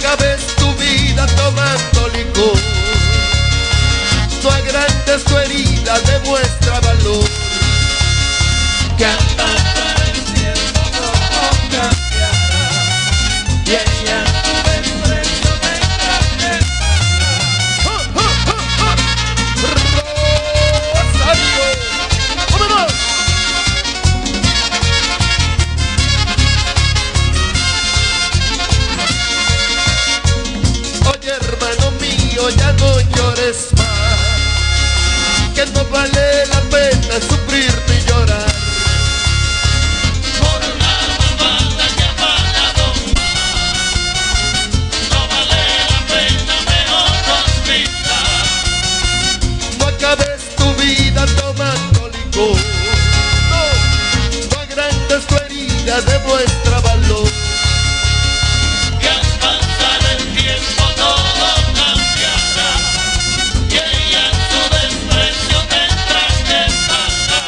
acabes tu vida tomando licor. No agrandes tu herida, demuestra valor. Que al pasar el tiempo todo cambiará y ella tu desprecio tendrá que pagar. Rosario, ¡vámonos! Oye, hermano mío, ya no llores más, que no vale la pena sufrir ni llorar. Por una malvada que ha fallado más, no vale la pena, mejor olvidar. No acabes tu vida tomando licor. No agrandes tu herida, demuestra valor. Que al pasar el tiempo todo cambiará y ella su desprecio tendrá que pagar.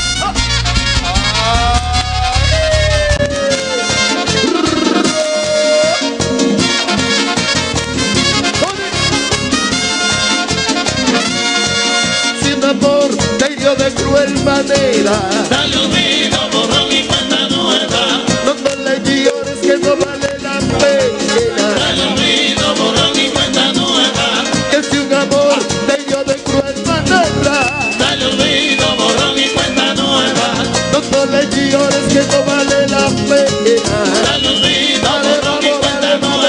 Si un amor te hirió de cruel manera, Dale olvido, borrón y cuenta nueva. no le llores que no vale la pena. Dale olvido, borrón y cuenta nueva. Que si un amor te hirió de cruel manera, Dale olvido, borrón y cuenta nueva. no le llores que no vale la pena. Dale olvido, borrón y cuenta nueva.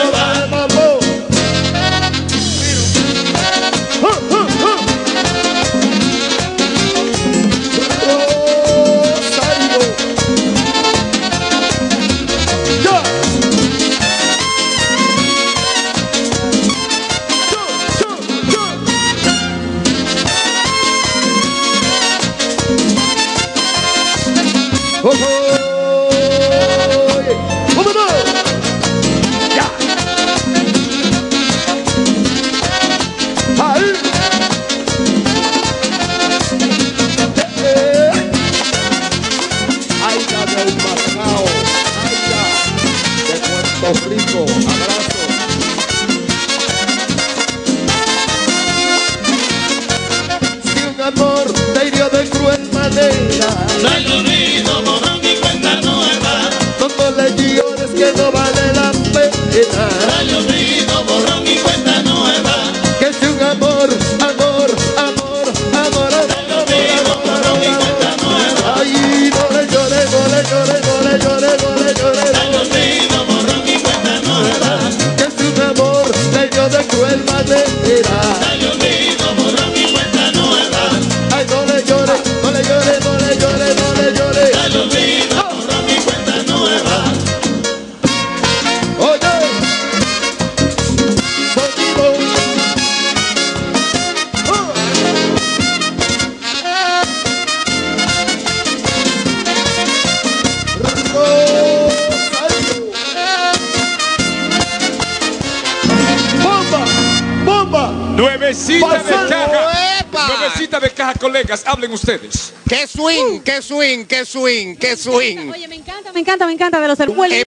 Rico, abrazo. Si un amor te hirió de cruel manera, Dale olvido, borrón y cuenta nueva. no le llores que no vale la pena. Dale olvido, borrón y cuenta nueva. Que si un amor, amor, amor, amor, Dale olvido, borrón y cuenta nueva. ay, no le llores, no le llores, no le llores, no le llores. Dale olvido, borrón y cuenta nueva. Que si un amor te hirió de cruel manera, Dale olvido, borrón y cuenta nueva. ay, no le llores, no le llores, no le llores, no le llores. Dale olvido, borrón y cuenta nueva. Oye, contigo. Bomba, bomba. Nuevecita de Pasando. caja. ¡Epa! Nuevecita de caja, colegas. Hablen ustedes. ¡Qué swing, qué swing, qué swing, qué swing! Oye, me encanta de los